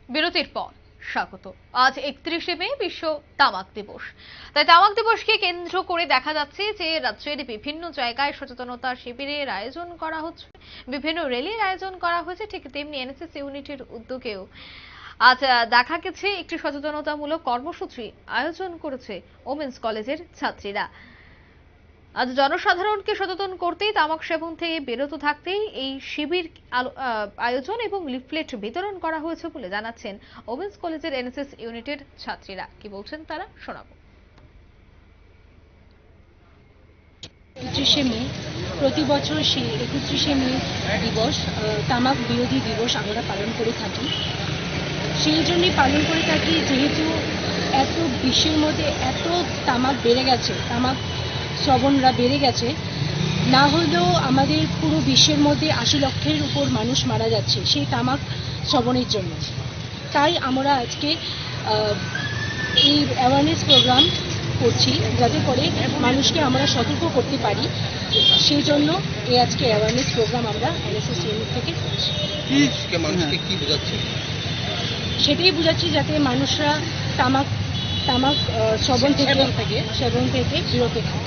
বিরতির পর স্বাগত। আজ 31শে মে বিশ্ব তামাক দিবস। তাই তামাক দিবসকে কেন্দ্র করে দেখা যাচ্ছে যে রাজ্যের বিভিন্ন জায়গায় সচেতনতা শিবিরের আয়োজন করা হচ্ছে, বিভিন্ন র্যালির আয়োজন করা হয়েছে। ঠিক তেমনি এনএসএস ইউনিটের উদ্যোগেও আজ দেখা গেছে একটি সচেতনতামূলক কর্মসূচি আয়োজন করেছে ওমেন্স কলেজের ছাত্রীরা। আজ জনসাধারণকে সচেতন করতেই তামাক সেবন থেকে বিরত থাকতেই এই শিবির আয়োজন এবং লিফলেট বিতরণ করা হয়েছে বলে জানাচ্ছেন ওমেন্স কলেজের এনএসএস ইউনিটের ছাত্রীরা। কি বলছেন তারা, শোনাবো। 31শে মে প্রতি বছর সেই 31শে মে দিবস তামাক বিরোধী দিবস আমরা পালন করে থাকি। সেই জন্যই পালন করে থাকি যেহেতু এত বিশ্বের মধ্যে এত তামাক বেড়ে গেছে, তামাক শ্রবণরা বেড়ে গেছে। না হলেও আমাদের পুরো বিশ্বের মধ্যে 80 লক্ষের উপর মানুষ মারা যাচ্ছে সেই তামাক শ্রবণের জন্য। তাই আমরা আজকে এই অ্যাওয়ারনেস প্রোগ্রাম করছি যাতে করে মানুষকে আমরা সতর্ক করতে পারি। সেই জন্য এই আজকে অ্যাওয়ারনেস প্রোগ্রাম আমরা এনএসএস ইউনিট থেকে করছি। মানুষকে কি বোঝাচ্ছে? সেটাই বোঝাচ্ছি যাতে মানুষরা তামাক তামাক সেবন থেকে বিরত থাকে।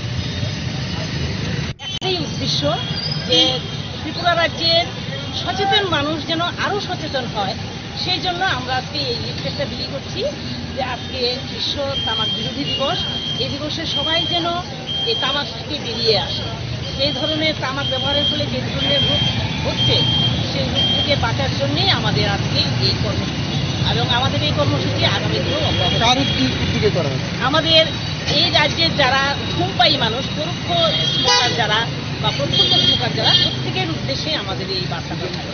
একটাই উদ্দেশ্য যে ত্রিপুরা রাজ্যের সচেতন মানুষ যেন আরও সচেতন হয়, সেই জন্য আমরা আজকে এই লিফলেটটা বিলি করছি যে আজকে বিশ্ব তামাক বিরোধী দিবস। এই দিবসে সবাই যেন এই তামাক থেকে বেরিয়ে আসে। এই ধরনের তামাক ব্যবহারের ফলে যে ধরনের রোগ হচ্ছে সেই রোগ থেকে বাঁচার জন্যেই আমাদের আজকে এই কর্মসূচি, এবং আমাদের এই কর্মসূচি আগামী দিনেও অব্যাহত। আমাদের এই রাজ্যের যারা ধূমপায়ী মানুষ, পরোক্ষ স্মোকার যারা বা প্রত্যক্ষ স্মোকার যারা, প্রত্যেকের উদ্দেশ্যে আমাদের এই বার্তাটা থাকে।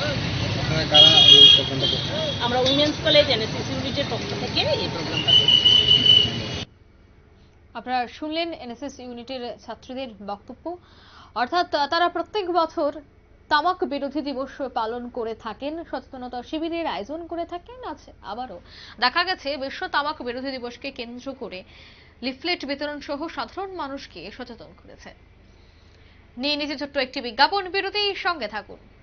আমরা উইমেন্স কলেজ এনএসএস ইউনিটের পক্ষ থেকে এই প্রোগ্রামটা করছি। আপনারা শুনলেন এনএসএস ইউনিটের ছাত্রীদের বক্তব্য। অর্থাৎ তারা প্রত্যেক বছর তামাক বিরোধী দিবস পালন করে থাকেন, সচেতনতা শিবিরের আয়োজন করে থাকেন। আছে আবারও দেখা গেছে বিশ্ব তামাক বিরোধী দিবসকে কেন্দ্র করে লিফলেট বিতরণ সহ সাধারণ মানুষকে সচেতন করেছে। নিয়ে নিচে ছোট্ট একটি বিজ্ঞাপন বিরতির সঙ্গে থাকুন।